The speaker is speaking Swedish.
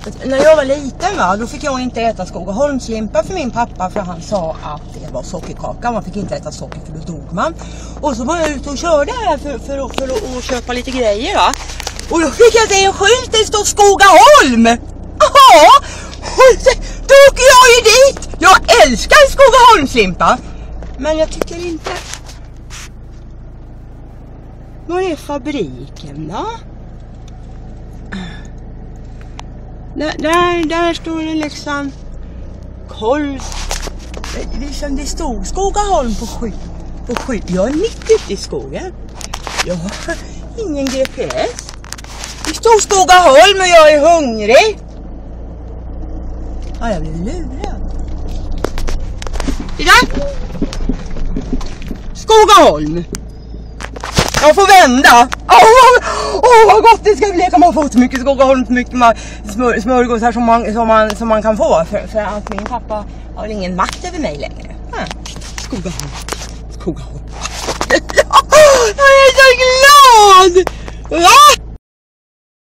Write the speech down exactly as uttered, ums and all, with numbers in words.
När jag var liten va, då fick jag inte äta Skogaholmslimpa för min pappa, för han sa att det var sockerkaka. Man fick inte äta socker för då dog man. Och så var jag ute och körde här för, för, för, för att, att köpa lite grejer va. Och då fick jag se en skylt, det stod Skogaholm. Jaha, då åker jag ju dit. Jag älskar Skogaholmslimpa. Men jag tycker inte. Var är fabriken då? Där, där, där står det liksom kolv. Liksom det stod Skogaholm på sju. På sju. Jag är mitt ute i skogen. Jag har ingen G P S. Det stod Skogaholm och jag är hungrig. Ja, jag blev lurad. Titta! Skogaholm. Jag får vända. Åh, oh, oh, vad gott det ska bli. Kan man få så mycket Skogaholm, så mycket smör, smörgåsar som man, som, man, som man kan få. För, för att min pappa har ingen makt över mig längre. Hmm. Skogaholm. Skogaholm.